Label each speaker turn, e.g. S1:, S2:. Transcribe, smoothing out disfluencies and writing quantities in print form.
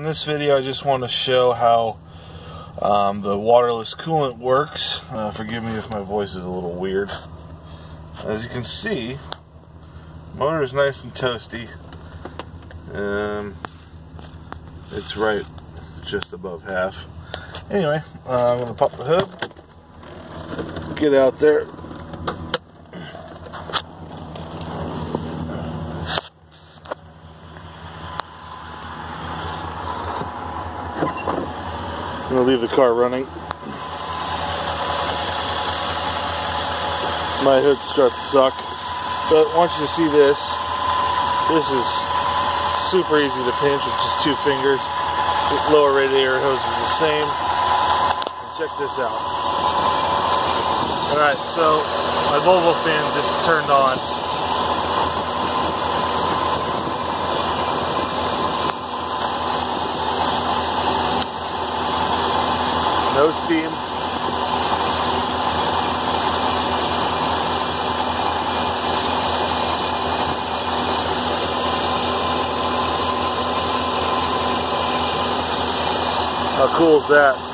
S1: in this video I just want to show how the waterless coolant works. Forgive me if my voice is a little weird. As you can see, motor is nice and toasty. It's right just above half. Anyway, I'm going to pop the hood, get out there. I'm going to leave the car running. My hood struts suck, but I want you to see this. This is super easy to pinch with just 2 fingers. The lower radiator hose is the same. And check this out. Alright, so my Volvo fan just turned on. No steam. How cool is that?